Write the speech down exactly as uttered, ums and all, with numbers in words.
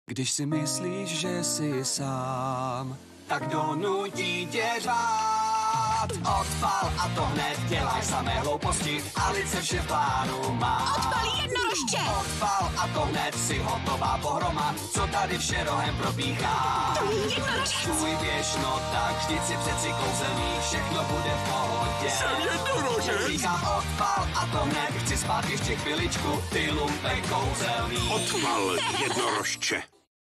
Když si myslíš, že jsi sám, tak donutí tě řád. Odpal a to hned, děláš samé hlouposti a lice vše v plánu má. Odpal jednorožče! Odpal a to hned, si hotová pohroma, co tady vše rohem probíhá. To je jednorožec! Tvůj běž, no tak vždyť si přeci kouzelný, všechno bude v pohodě. Jsem jednorožec! Říkám odpal a to hned, chci spát ještě chviličku, ty lumpek kouzelný. Odpal jednorožče!